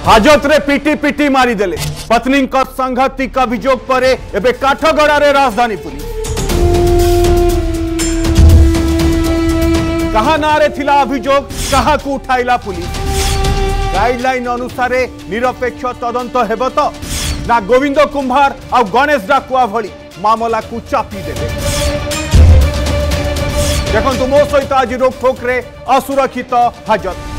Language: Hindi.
हाजत रे पिटी पिटी मारिदेले पत्नी सांघातिक अभियोग पर एबे काठगड़ारे राजधानी पुलिस कहा नारे थिला अभियोग कहा को उठाइला पुलिस गाइडलाइन अनुसार निरपेक्ष तदंत हेब तो ना गोविंद कुंभार आ गणेश डाकुआ भली मामला को चापी देले। देखो मो सहित आज रोकठोक रे असुरक्षित हाजत।